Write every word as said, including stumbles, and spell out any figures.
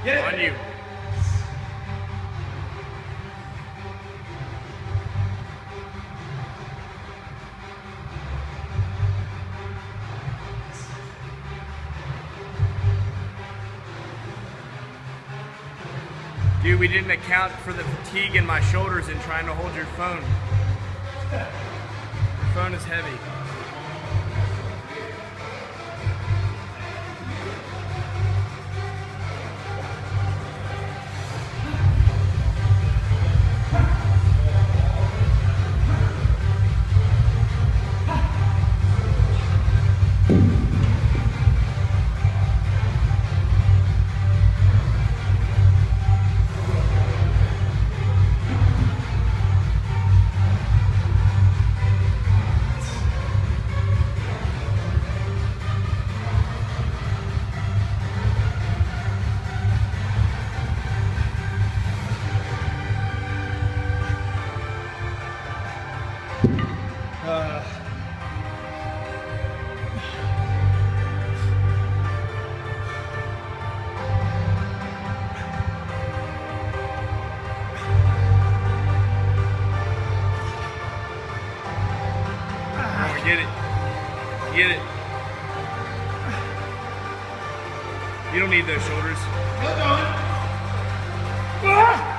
Get it. On you. Dude, we didn't account for the fatigue in my shoulders in trying to hold your phone. Your phone is heavy. Uh, Oh, get it. Get it. You don't need those shoulders. Keep going. Ah!